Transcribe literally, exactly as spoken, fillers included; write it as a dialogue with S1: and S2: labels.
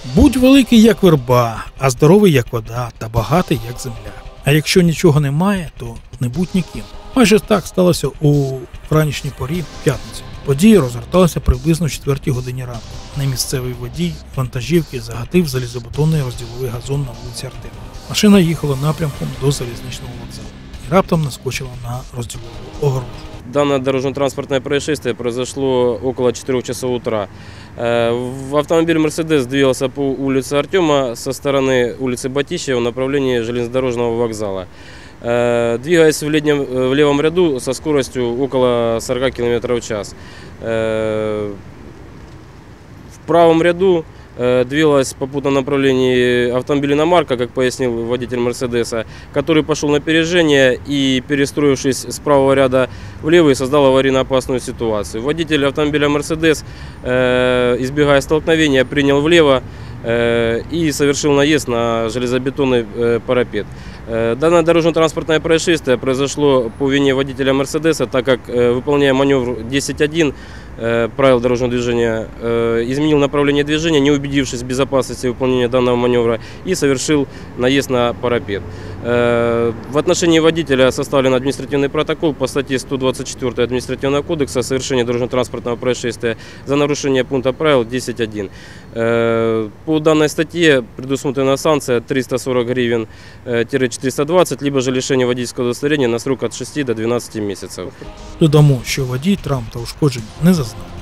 S1: Будь великий, як верба, а здоровий, як вода, та багатий, як земля. А якщо нічого немає, то не будь ніким. Майже так сталося у ранішній порі п'ятниці. Події розгорталися приблизно о четвертій годині ранку. Немісцевий водій вантажівки загатив залізобетонний розділовий газон на вулиці Артема. Машина їхала напрямком до залізничного вокзалу і раптом наскочила на розділову огорожу.
S2: Данное дорожно-транспортное происшествие произошло около четырёх часов утра. Автомобиль «Мерседес» двигался по улице Артема со стороны улицы Батищева в направлении железнодорожного вокзала. Двигаясь в, летнем, в левом ряду со скоростью около сорока километров в час. В правом ряду двигалась в попутном направлении автомобиль иномарка, как пояснил водитель «Мерседеса», который пошел на опережение и, перестроившись с правого ряда в левый, создал аварийно-опасную ситуацию. Водитель автомобиля «Мерседес», избегая столкновения, принял влево и совершил наезд на железобетонный парапет. Данное дорожно-транспортное происшествие произошло по вине водителя «Мерседеса», так как, выполняя маневр десять один правил дорожного движения, изменил направление движения, не убедившись в безопасности выполнения данного маневра, и совершил наезд на парапет. В отношении водителя составлен административный протокол по статье сто двадцать четыре Административного кодекса «Совершение дорожно-транспортного происшествия» за нарушение пункта правил десять один. По данной статье предусмотрена санкция триста сорок гривен четыреста двадцать, либо же лишение водительского удостоверения на срок от шести до двенадцати месяцев.
S1: Додамо, що водій травм та ушкоджень не зазнав.